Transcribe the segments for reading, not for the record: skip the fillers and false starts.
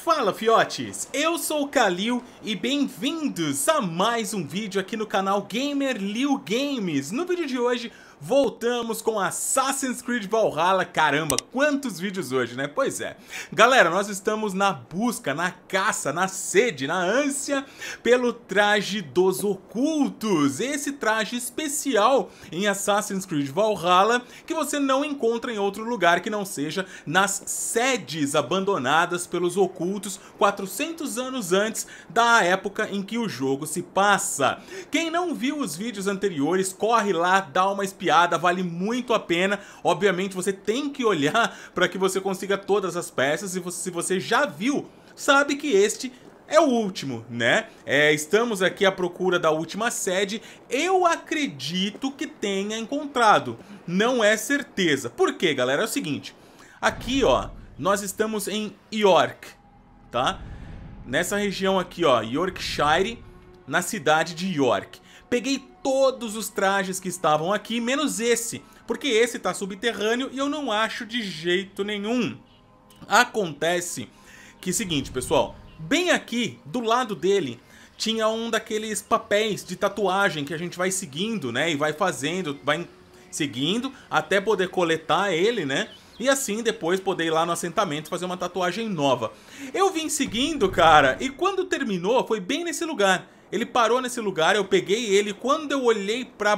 Fala fiotes, eu sou o Kalil e bem-vindos a mais um vídeo aqui no canal Gamer Liu Games. No vídeo de hoje voltamos com Assassin's Creed Valhalla. Caramba, quantos vídeos hoje, né? Pois é. Galera, nós estamos na busca, na caça, na sede, na ânsia pelo traje dos ocultos. Esse traje especial em Assassin's Creed Valhalla que você não encontra em outro lugar que não seja nas sedes abandonadas pelos ocultos 400 anos antes da época em que o jogo se passa. Quem não viu os vídeos anteriores, corre lá, dá uma espiada, vale muito a pena. Obviamente você tem que olhar para que você consiga todas as peças, e se você já viu, sabe que este é o último, né? Estamos aqui à procura da última sede. Eu acredito que tenha encontrado, não é certeza. Por quê, galera? É o seguinte, aqui ó, nós estamos em York, tá? Nessa região aqui ó, Yorkshire, na cidade de York. Peguei todos os trajes que estavam aqui, menos esse, porque esse tá subterrâneo e eu não acho de jeito nenhum. Acontece que é o seguinte, pessoal, bem aqui do lado dele tinha um daqueles papéis de tatuagem que a gente vai seguindo, né? E vai fazendo, vai seguindo até poder coletar ele, né? E assim depois poder ir lá no assentamento fazer uma tatuagem nova. Eu vim seguindo, cara, e quando terminou foi bem nesse lugar. Ele parou nesse lugar, eu peguei ele, quando eu olhei pra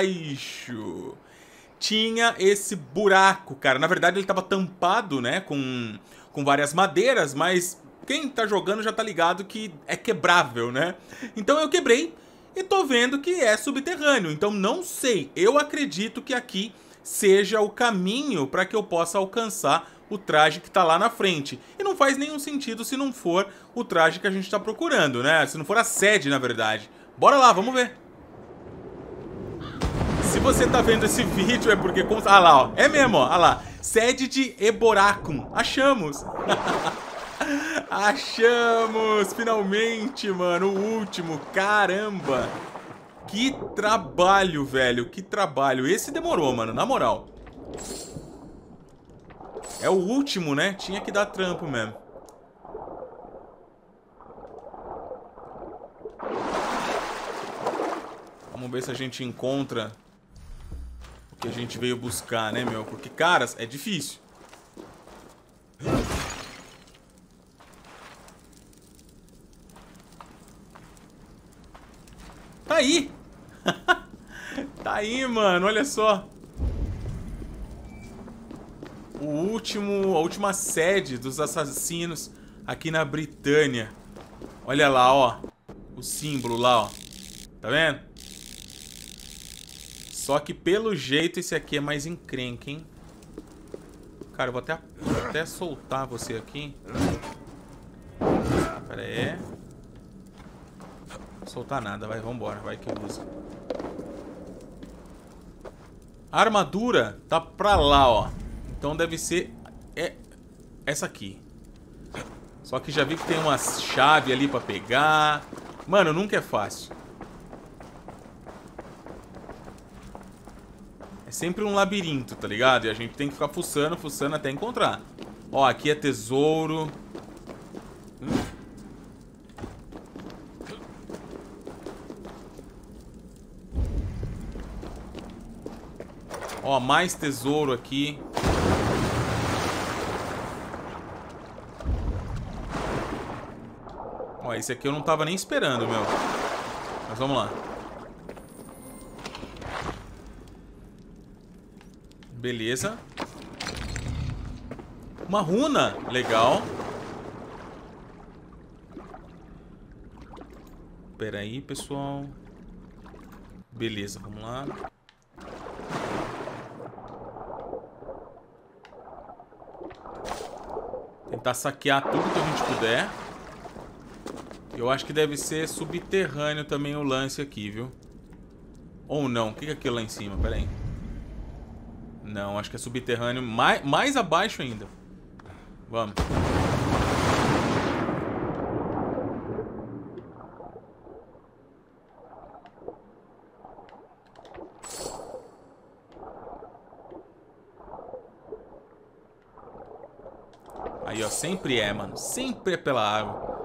baixo tinha esse buraco, cara. Na verdade ele tava tampado, né, com várias madeiras, mas quem tá jogando já tá ligado que é quebrável, né? Então eu quebrei e tô vendo que é subterrâneo, então não sei, eu acredito que aqui seja o caminho para que eu possa alcançar o traje que tá lá na frente. E não faz nenhum sentido se não for o traje que a gente tá procurando, né? Se não for a sede, na verdade. Bora lá, vamos ver. Se você tá vendo esse vídeo é porque... Ah lá, ó. É mesmo, ó. Ah lá. Sede de Eboracum. Achamos. Achamos. Finalmente, mano. O último. Caramba. Que trabalho, velho. Que trabalho. Esse demorou, mano. Na moral. É o último, né? Tinha que dar trampo mesmo. Vamos ver se a gente encontra o que a gente veio buscar, né, meu? Porque, caras, é difícil. Tá aí! Tá aí, mano. Olha só. A última sede dos assassinos aqui na Britânia. Olha lá, ó. O símbolo lá, ó. Tá vendo? Só que pelo jeito esse aqui é mais encrenca, hein? Cara, eu vou até soltar você aqui. Pera aí. Não vou soltar nada, vai, vambora. Vai que eu uso. A armadura tá pra lá, ó. Então deve ser essa aqui. Só que já vi que tem uma chave ali pra pegar. Mano, nunca é fácil. É sempre um labirinto, tá ligado? E a gente tem que ficar fuçando, fuçando até encontrar. Ó, aqui é tesouro. Ó, mais tesouro aqui. Ó, esse aqui eu não tava nem esperando, meu. Mas vamos lá. Beleza. Uma runa. Legal. Pera aí, pessoal. Beleza, vamos lá. Tentar saquear tudo que a gente puder. Eu acho que deve ser subterrâneo também o lance aqui, viu? Ou não, o que é aquilo lá em cima? Pera aí. Não, acho que é subterrâneo, mais abaixo ainda. Vamos. Aí, ó, sempre é, mano. Sempre é pela água.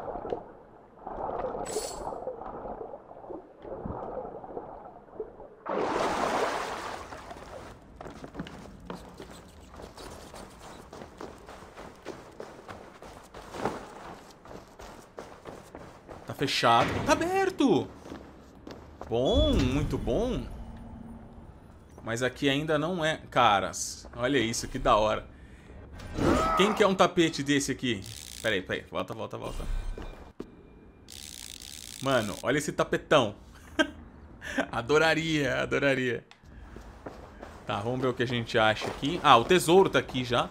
Tá fechado. Tá aberto! Bom, muito bom. Mas aqui ainda não é... Caras, olha isso, que da hora. Quem quer um tapete desse aqui? Pera aí. Volta. Mano, olha esse tapetão. Adoraria. Tá, vamos ver o que a gente acha aqui. Ah, o tesouro tá aqui já.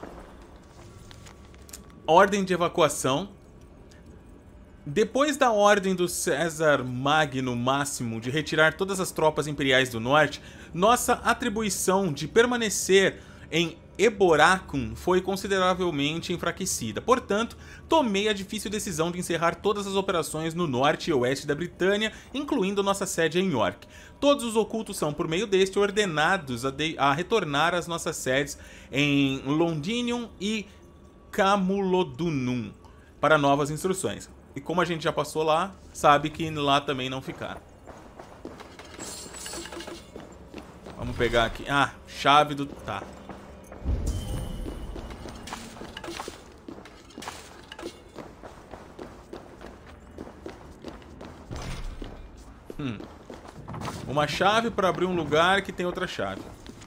Ordem de evacuação. Depois da ordem do César Magno Máximo de retirar todas as tropas imperiais do norte, nossa atribuição de permanecer em Eboracum foi consideravelmente enfraquecida. Portanto, tomei a difícil decisão de encerrar todas as operações no norte e oeste da Britânia, incluindo nossa sede em York. Todos os ocultos são, por meio deste, ordenados a retornar às nossas sedes em Londinium e Camulodunum para novas instruções. E como a gente já passou lá, sabe que lá também não ficaram. Vamos pegar aqui. Ah, chave do... Tá. Uma chave para abrir um lugar que tem outra chave.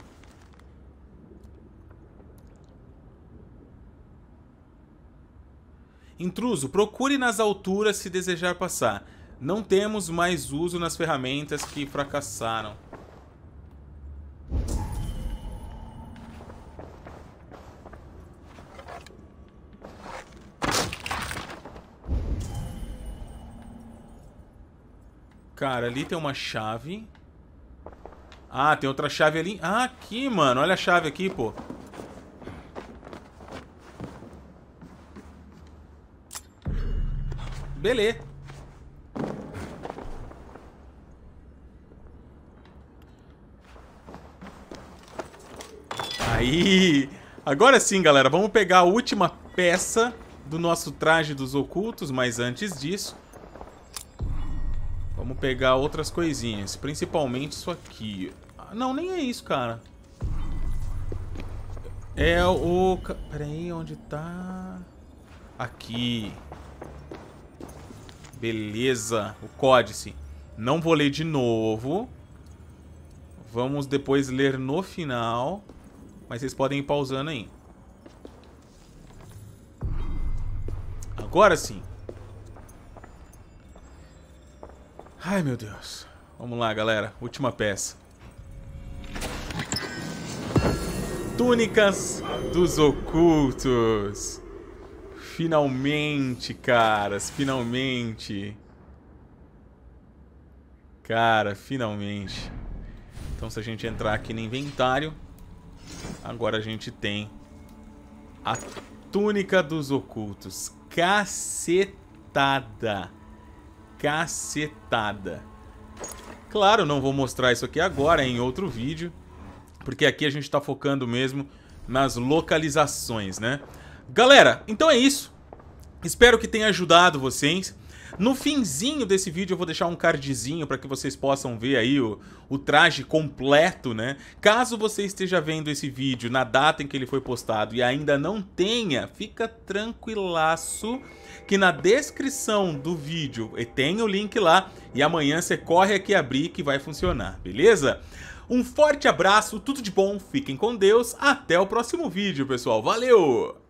Intruso, procure nas alturas se desejar passar. Não temos mais uso nas ferramentas que fracassaram. Cara, ali tem uma chave. Ah, tem outra chave ali. Ah, aqui, mano. Olha a chave aqui, pô. Beleza. Aí. Agora sim, galera. Vamos pegar a última peça do nosso traje dos ocultos. Mas antes disso, vamos pegar outras coisinhas. Principalmente isso aqui. Não, nem é isso, cara. É o... Pera aí, onde tá? Aqui. Beleza. O códice. Não vou ler de novo. Vamos depois ler no final. Mas vocês podem ir pausando aí. Agora sim. Ai, meu Deus. Vamos lá, galera. Última peça. Túnicas dos ocultos. Finalmente, caras. Finalmente. Cara, finalmente. Então, se a gente entrar aqui no inventário, agora a gente tem a túnica dos ocultos. Cacetada. Cacetada. Claro, não vou mostrar isso aqui agora, é em outro vídeo, porque aqui a gente tá focando mesmo nas localizações, né? Galera, então é isso. Espero que tenha ajudado vocês. No finzinho desse vídeo eu vou deixar um cardzinho para que vocês possam ver aí o traje completo, né? Caso você esteja vendo esse vídeo na data em que ele foi postado e ainda não tenha, fica tranquilaço que na descrição do vídeo tem o link lá e amanhã você corre aqui abrir que vai funcionar, beleza? Um forte abraço, tudo de bom, fiquem com Deus, até o próximo vídeo, pessoal. Valeu!